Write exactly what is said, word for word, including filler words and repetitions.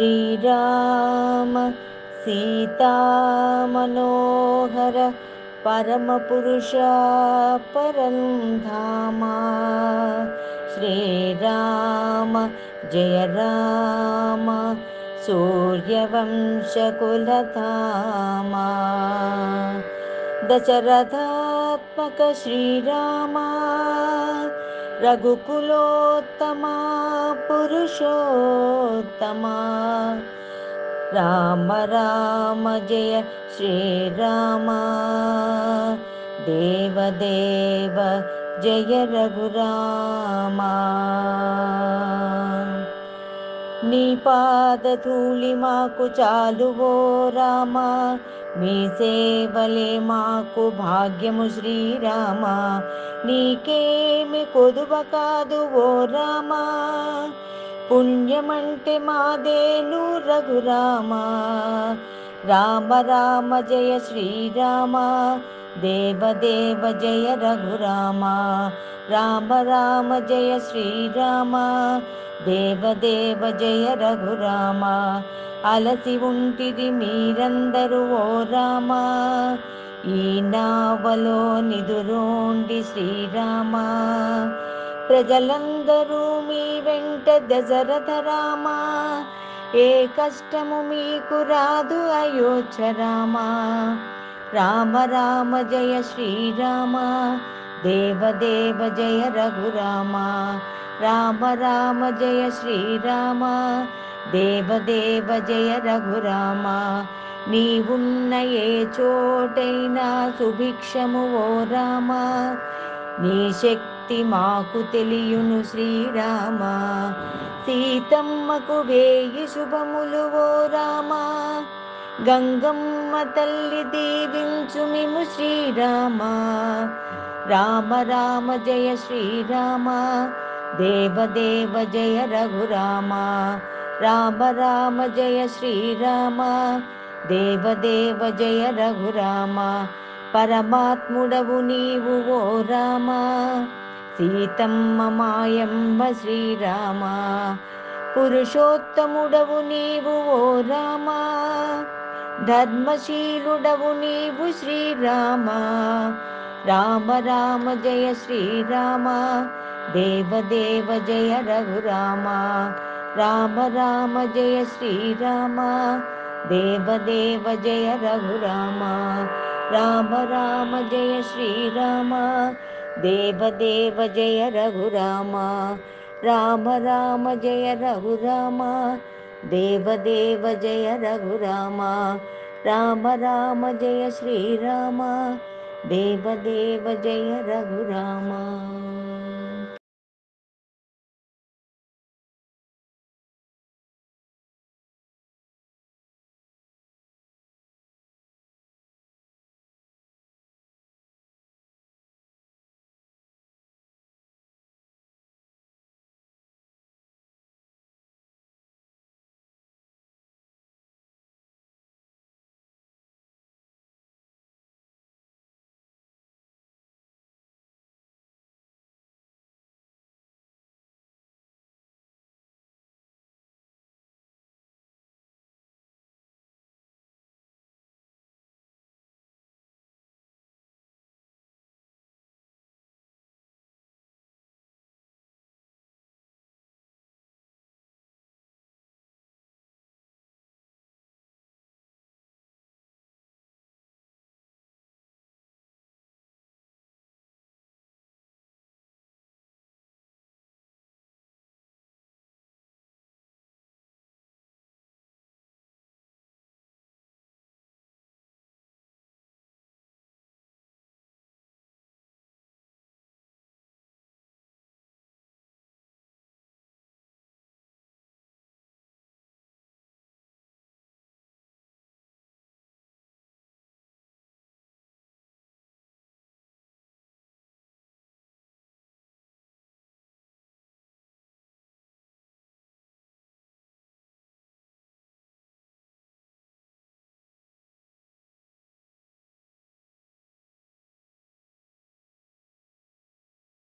श्रीराम सीतामनोहर परमपुरुषा परं धामा। श्रीराम जय राम सूर्यवंशकुलधामा। दशरथात्मक श्रीरामा रघुकुलोत्तमा पुरुषोत्तमा। राम राम जय श्रीराम देवदेव जय रघुरामा। నీ పాదధూళి మాకు చాలువో రామా, మీ సేవలే మాకు భాగ్యము శ్రీరామా. నీకేమి కొదువ కాదు ఓ రామా, పుణ్యమంటే మాదేను రఘురామా. రామ రామ జయ శ్రీరామ దేవదేవ జయ రఘురామ. రామ రామ జయ శ్రీరామ దేవదేవ జయ రఘురామ. అలసి ఉంటిది మీరందరూ ఓ రామ, ఈ నావలో నిదురోండి శ్రీరామ. ప్రజలందరూ మీ వెంట దశరథ రామ, ఏ కష్టము మీకు రాదు అయోధ్య రామ. రామ రామ జయ శ్రీరామ దేవదేవ జయ రఘురామ. రామ రామ జయ శ్రీరామ దేవదేవ జయ రఘురామ. నీవున్న ఏ చోటైనా సుభిక్షము ఓ రామ, నీ శక్తి మాకు తెలియును శ్రీరామ. సీతమ్మకు వేయి శుభములు ఓ రామ, గంగమ్మ తల్లి దీవించు మిము శ్రీరామ. రామ రామ జయ శ్రీరామ దేవదేవ జయ రఘురామ. రామ రామ జయ శ్రీరామ దేవదేవ జయ రఘురామ. పరమాత్ముడవు నీవు ఓ రామ, సీతమ్మ మాయమ్మ శ్రీరామ. పురుషోత్తముడవు నీవు ఓ రామ, ధర్మశీలుడవు నీవు శ్రీరామ. రామ రామ జయ శ్రీరామ దేవదేవ జయ రఘురామ. రామ రామ జయ శ్రీరామ దేవదేవ జయ రఘురామ. రామ రామ జయ శ్రీరామ దేవదేవ జయ రఘురామ. రామ రామ జయ రఘురామ దేవదేవ జయ రఘురామ. రామ రామ జయ శ్రీరామ దేవదేవ జయ రఘురామ.